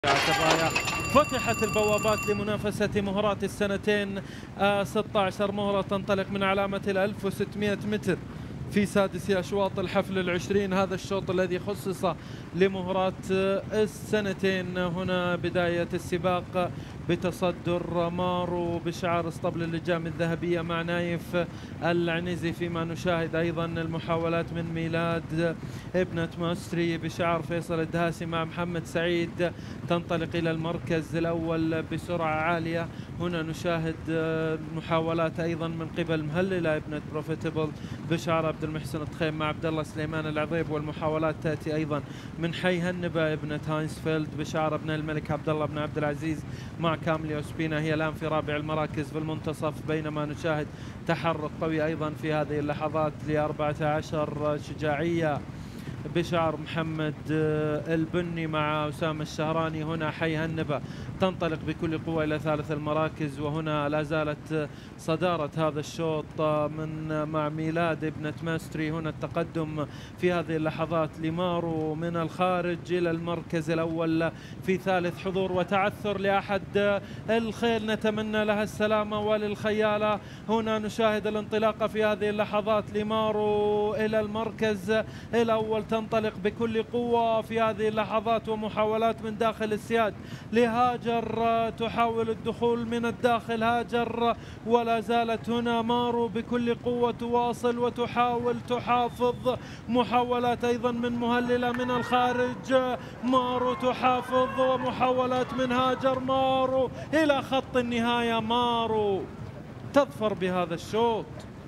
عتبايا فتحت البوابات لمنافسة مهرات السنتين. 16 مهرة تنطلق من علامة 1600 متر في سادس أشواط الحفل العشرين. هذا الشوط الذي خصص لمهرات السنتين. هنا بداية السباق بتصدر مارو بشعار اسطبل اللجام الذهبية مع نايف العنزي، فيما نشاهد أيضا المحاولات من ميلاد ابنة ماستري بشعار فيصل الدهاسي مع محمد سعيد تنطلق إلى المركز الأول بسرعة عالية. هنا نشاهد محاولات أيضا من قبل مهللة ابنة بروفيتبل بشعار عبد المحسن الطخيم مع عبد الله سليمان العضيب، والمحاولات تأتي أيضا من حي هنبة ابنة هاينسفيلد بشعار ابن الملك عبد الله بن عبد العزيز مع كاملي أوسبينا. هي الآن في رابع المراكز في المنتصف، بينما نشاهد تحرك قوي أيضا في هذه اللحظات ل14 شجاعية بشعار محمد البني مع أسامة الشهراني. هنا حي هنبة تنطلق بكل قوة إلى ثالث المراكز، وهنا لا زالت صدارة هذا الشوط من مع ميلاد ابنة ماستري. هنا التقدم في هذه اللحظات لمارو من الخارج إلى المركز الأول في ثالث حضور وتعثر لأحد الخيل، نتمنى لها السلامة وللخيالة. هنا نشاهد الانطلاقة في هذه اللحظات لمارو إلى المركز الأول، تنطلق بكل قوة في هذه اللحظات ومحاولات من داخل السياد لهاجر تحاول الدخول من الداخل. هاجر ولا زالت هنا مارو بكل قوة تواصل وتحاول تحافظ. محاولات أيضا من مهللة من الخارج، مارو تحافظ ومحاولات من هاجر. مارو إلى خط النهاية، مارو تظفر بهذا الشوط.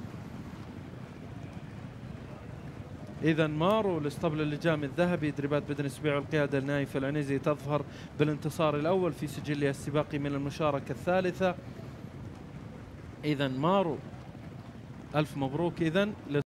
إذا مارو لاسطبل اللجام الذهبي تدريبات بدن اسبوع القيادة لنايف العنزي تظفر بالانتصار الأول في سجلها السباقي من المشاركة الثالثة. إذا مارو ألف مبروك إذا.